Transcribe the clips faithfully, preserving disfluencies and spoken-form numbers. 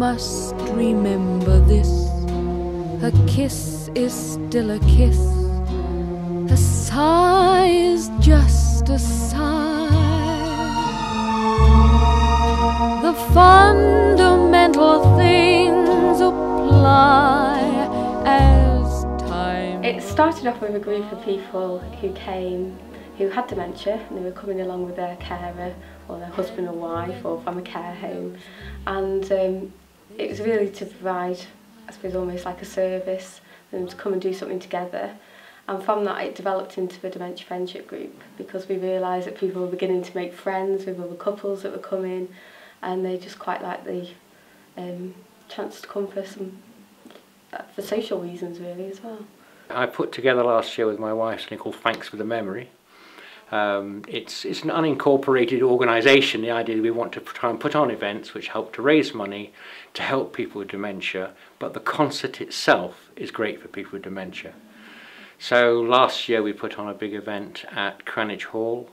must remember this. A kiss is still a kiss. A sigh is just a sigh. The fundamental things apply as time. It started off with a group of people who came who had dementia, and they were coming along with their carer or their husband or wife or from a care home, and um, it was really to provide, I suppose, almost like a service for them to come and do something together. And from that it developed into the Dementia Friendship Group, because we realised that people were beginning to make friends with other couples that were coming, and they just quite liked the um, chance to come for some for social reasons really as well. I put together last year with my wife something called Thanks for the Memory. Um, it's, it's an unincorporated organisation. The idea is we want to try and put on events which help to raise money to help people with dementia, but the concert itself is great for people with dementia. So last year we put on a big event at Cranage Hall,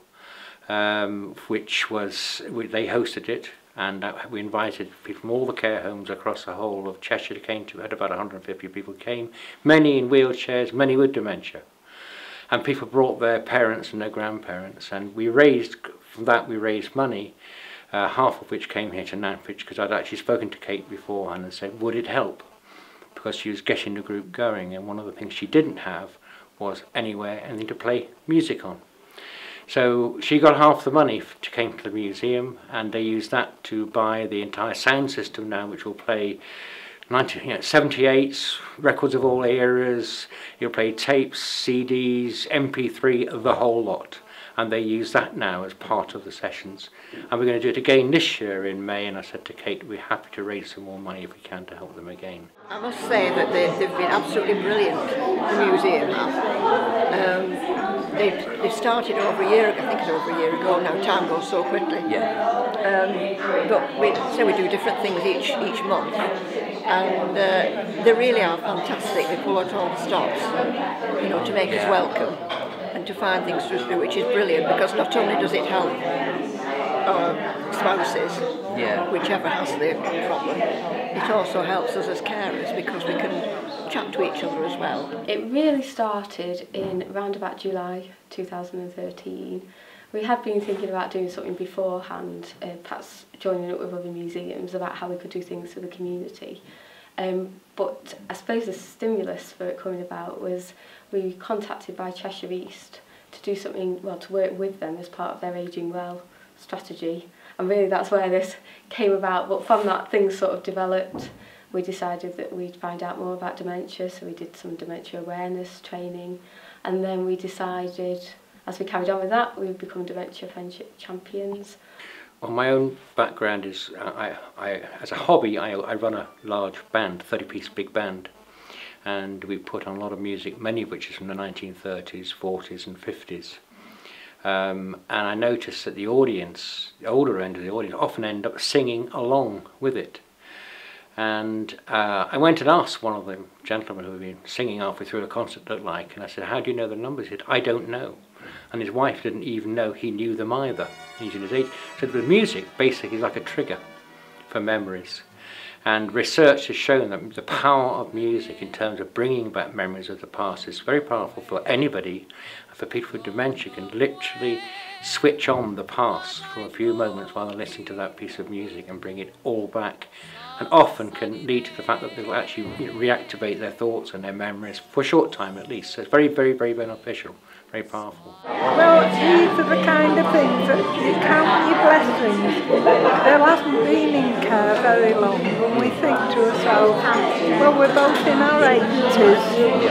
um, which was, they hosted it, and we invited people from all the care homes across the whole of Cheshire to came to. We had about one hundred and fifty people came, many in wheelchairs, many with dementia. And people brought their parents and their grandparents, and we raised, from that we raised money, uh, half of which came here to Nantwich, because I'd actually spoken to Kate beforehand and said, would it help? Because she was getting the group going, and one of the things she didn't have was anywhere, anything to play music on. So she got half the money to came to the museum, and they used that to buy the entire sound system now, which will play ninety, you know, seventy-eights, records of all eras. You'll play tapes, C Ds, M P three, the whole lot. And they use that now as part of the sessions. And we're going to do it again this year in May, and I said to Kate, we're happy to raise some more money if we can to help them again. I must say that they, they've been absolutely brilliant, the museum have. Um, they, they started over a year ago, I think it's over a year ago now, time goes so quickly. Yeah. Um, but we so we do different things each each month, and uh, they really are fantastic. They pull out all the stops, you know, to make yeah. us welcome and to find things to do, which is brilliant, because not only does it help our spouses, yeah. whichever has the problem, it also helps us as carers, because we can chat to each other as well. It really started in around about July two thousand thirteen. We had been thinking about doing something beforehand, uh, perhaps joining up with other museums about how we could do things for the community. Um, but I suppose the stimulus for it coming about was we were contacted by Cheshire East to do something, well, to work with them as part of their Ageing Well strategy. And really that's where this came about. But from that, things sort of developed. We decided that we'd find out more about dementia, so we did some dementia awareness training. And then we decided, as we carried on with that, we would become Dementia Friendship Champions. Well, my own background is, uh, I, I, as a hobby, I, I run a large band, thirty-piece big band, and we put on a lot of music, many of which is from the nineteen thirties, forties and fifties. Um, and I noticed that the audience, the older end of the audience, often end up singing along with it. And uh, I went and asked one of the gentlemen who had been singing halfway through the concert looked like, and I said, how do you know the numbers? He said, I don't know. And his wife didn't even know he knew them either. He's in his age. So the music basically is like a trigger for memories. And research has shown that the power of music in terms of bringing back memories of the past is very powerful for anybody. For people with dementia can literally switch on the past for a few moments while they're listening to that piece of music and bring it all back. And often can lead to the fact that they will actually reactivate their thoughts and their memories for a short time at least. So it's very, very, very beneficial. Very powerful. Well, these are the kind of things that you count your blessings. Bill hasn't been in care very long, and we think to ourselves, well, we're both in our eighties,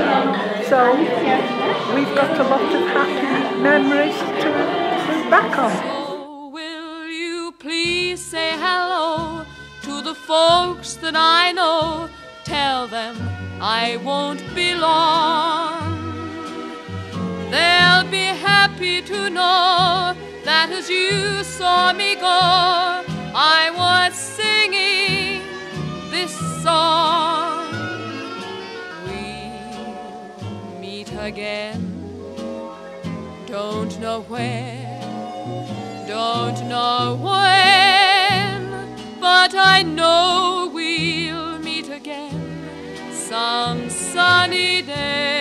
so we've got a lot of happy memories to look back on. Oh, will you please say hello to the folks that I know? Tell them I won't be long. They'll be happy to know that as you saw me go, I was singing this song. We'll meet again, don't know where, don't know when, but I know we some sunny day.